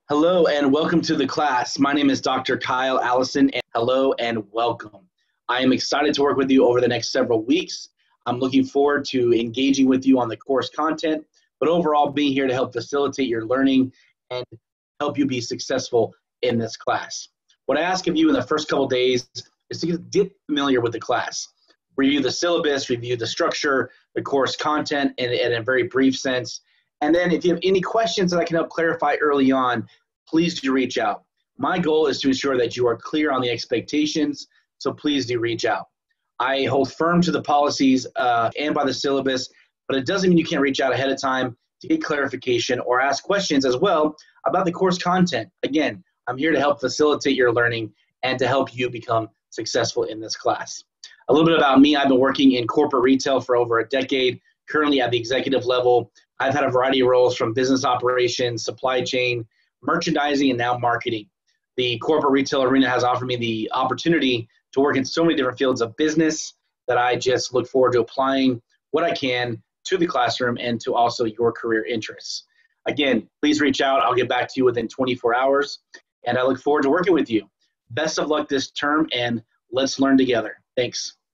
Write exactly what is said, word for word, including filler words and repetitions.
Hello and welcome to the class. My name is Doctor Kyle Allison, and hello and welcome. I am excited to work with you over the next several weeks. I'm looking forward to engaging with you on the course content, but overall being here to help facilitate your learning and help you be successful in this class. What I ask of you in the first couple days is to get familiar with the class. Review the syllabus, review the structure, the course content in, in a very brief sense. And then if you have any questions that I can help clarify early on, please do reach out. My goal is to ensure that you are clear on the expectations, so please do reach out. I hold firm to the policies uh, and by the syllabus, but it doesn't mean you can't reach out ahead of time to get clarification or ask questions as well about the course content. Again, I'm here to help facilitate your learning and to help you become successful in this class. A little bit about me: I've been working in corporate retail for over a decade, currently at the executive level. I've had a variety of roles from business operations, supply chain, merchandising, and now marketing. The corporate retail arena has offered me the opportunity to work in so many different fields of business that I just look forward to applying what I can to the classroom and to also your career interests. Again, please reach out. I'll get back to you within twenty-four hours, and I look forward to working with you. Best of luck this term, and let's learn together. Thanks.